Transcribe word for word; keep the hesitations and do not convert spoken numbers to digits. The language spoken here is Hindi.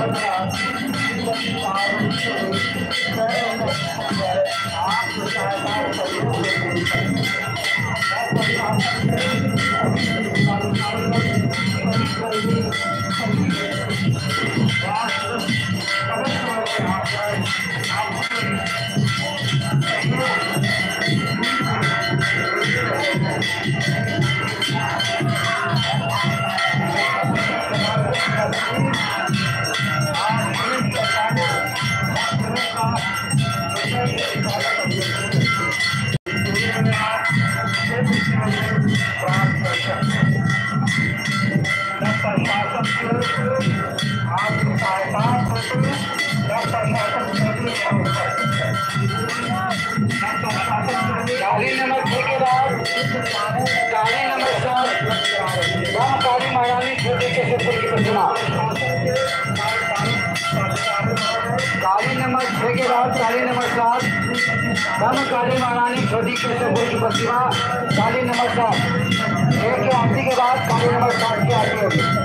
गाड़ी नंबर छह के बाद गाड़ी नंबर सात रामकाली महारानी छोटी केशवपुर की प्रतिमा। गाड़ी नंबर छह के बाद गाड़ी नंबर सात रामकाली महारानी छोटी केशवपुर की प्रतिमा। गाड़ी नंबर सात एक के आरती के बाद गाड़ी नंबर सात की आरती होगी।